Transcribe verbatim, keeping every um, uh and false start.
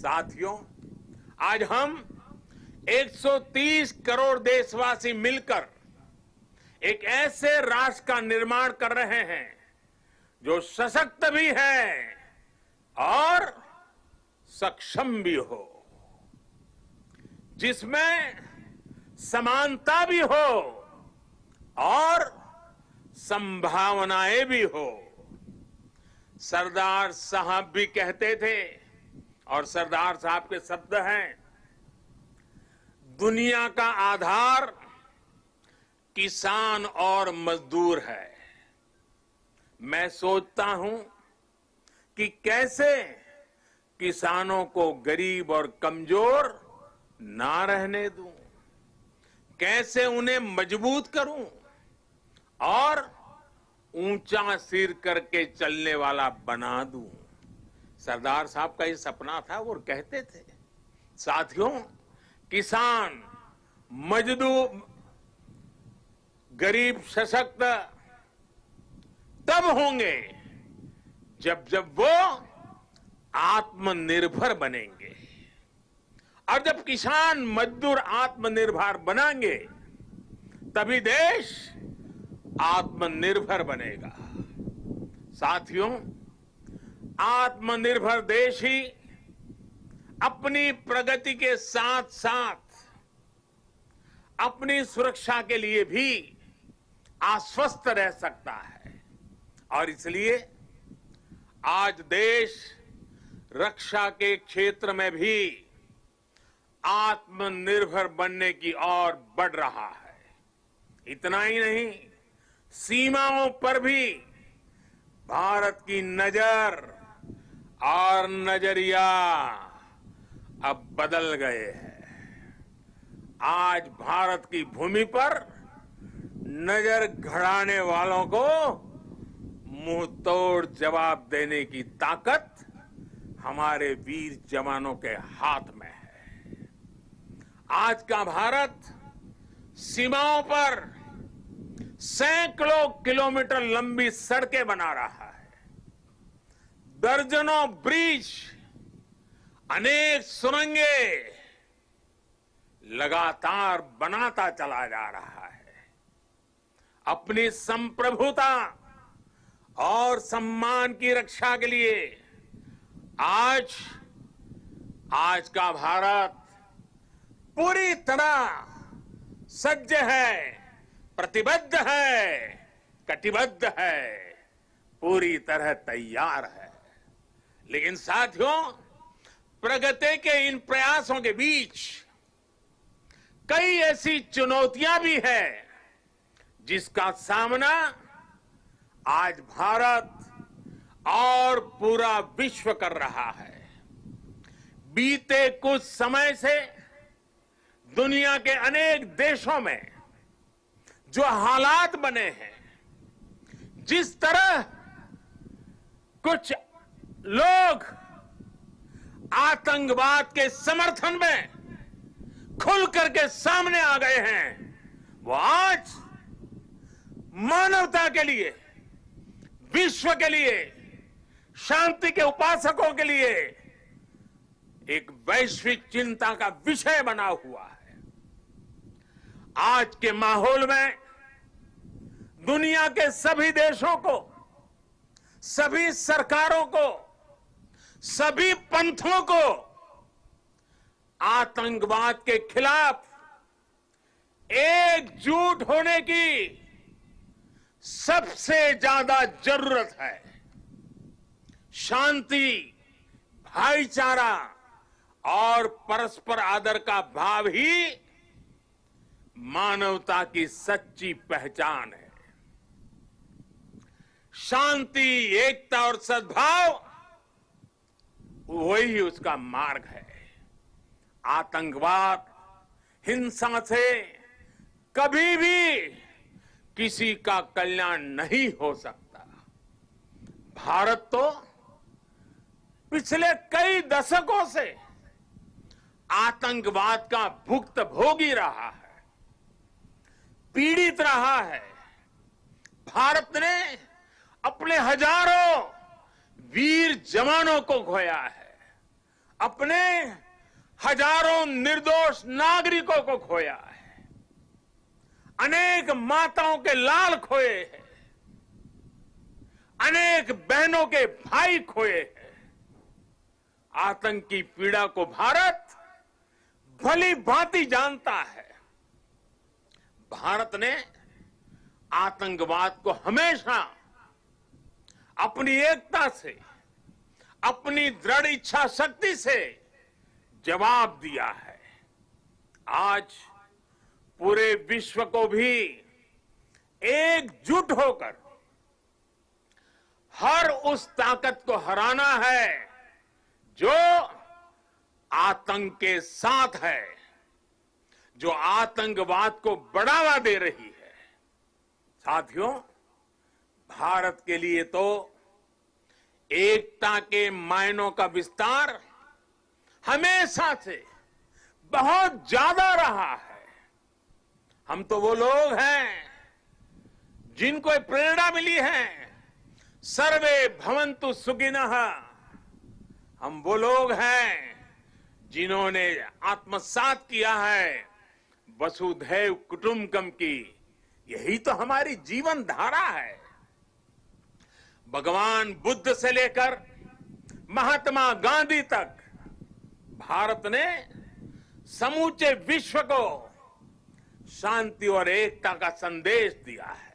साथियों, आज हम एक सौ तीस करोड़ देशवासी मिलकर एक ऐसे राष्ट्र का निर्माण कर रहे हैं जो सशक्त भी है और सक्षम भी हो, जिसमें समानता भी हो और संभावनाएं भी हो। सरदार साहब भी कहते थे, और सरदार साहब के शब्द हैं, दुनिया का आधार किसान और मजदूर है। मैं सोचता हूं कि कैसे किसानों को गरीब और कमजोर ना रहने दूं, कैसे उन्हें मजबूत करूं और ऊंचा सिर करके चलने वाला बना दूं। सरदार साहब का ये सपना था, वो कहते थे। साथियों, किसान, मजदूर, गरीब सशक्त तब होंगे जब जब वो आत्मनिर्भर बनेंगे, और जब किसान मजदूर आत्मनिर्भर बनेंगे तभी देश आत्मनिर्भर बनेगा। साथियों, आत्मनिर्भर देश ही अपनी प्रगति के साथ साथ अपनी सुरक्षा के लिए भी आश्वस्त रह सकता है, और इसलिए आज देश रक्षा के क्षेत्र में भी आत्मनिर्भर बनने की ओर बढ़ रहा है। इतना ही नहीं, सीमाओं पर भी भारत की नजर और नजरिया अब बदल गए हैं। आज भारत की भूमि पर नजर गड़ाने वालों को मुंह तोड़ जवाब देने की ताकत हमारे वीर जवानों के हाथ में है। आज का भारत सीमाओं पर सैकड़ों किलोमीटर लंबी सड़कें बना रहा है, दर्जनों ब्रिज, अनेक सुरंगें लगातार बनाता चला जा रहा है। अपनी संप्रभुता और सम्मान की रक्षा के लिए आज आज का भारत पूरी तरह सज्ज है, प्रतिबद्ध है, कटिबद्ध है, पूरी तरह तैयार है। लेकिन साथियों, प्रगति के इन प्रयासों के बीच कई ऐसी चुनौतियां भी हैं जिसका सामना आज भारत और पूरा विश्व कर रहा है। बीते कुछ समय से दुनिया के अनेक देशों में जो हालात बने हैं, जिस तरह कुछ लोग आतंकवाद के समर्थन में खुल करके सामने आ गए हैं, वो आज मानवता के लिए, विश्व के लिए, शांति के उपासकों के लिए एक वैश्विक चिंता का विषय बना हुआ है। आज के माहौल में दुनिया के सभी देशों को, सभी सरकारों को, सभी पंथों को आतंकवाद के खिलाफ एकजुट होने की सबसे ज्यादा जरूरत है। शांति, भाईचारा और परस्पर आदर का भाव ही मानवता की सच्ची पहचान है। शांति, एकता और सद्भाव वही उसका मार्ग है। आतंकवाद, हिंसा से कभी भी किसी का कल्याण नहीं हो सकता। भारत तो पिछले कई दशकों से आतंकवाद का भुक्तभोगी रहा है, पीड़ित रहा है। भारत ने अपने हजारों वीर जवानों को खोया है, अपने हजारों निर्दोष नागरिकों को खोया है, अनेक माताओं के लाल खोए हैं, अनेक बहनों के भाई खोए हैं। आतंक की पीड़ा को भारत भली भांति जानता है। भारत ने आतंकवाद को हमेशा अपनी एकता से, अपनी दृढ़ इच्छा शक्ति से जवाब दिया है। आज पूरे विश्व को भी एकजुट होकर हर उस ताकत को हराना है जो आतंक के साथ है, जो आतंकवाद को बढ़ावा दे रही है। साथियों, भारत के लिए तो एकता के मायनों का विस्तार हमेशा से बहुत ज्यादा रहा है। हम तो वो लोग हैं जिनको प्रेरणा मिली है, सर्वे भवन्तु सुखिनः। हम वो लोग हैं जिन्होंने आत्मसात किया है वसुधैव कुटुंबकम की। यही तो हमारी जीवन धारा है। भगवान बुद्ध से लेकर महात्मा गांधी तक भारत ने समूचे विश्व को शांति और एकता का संदेश दिया है।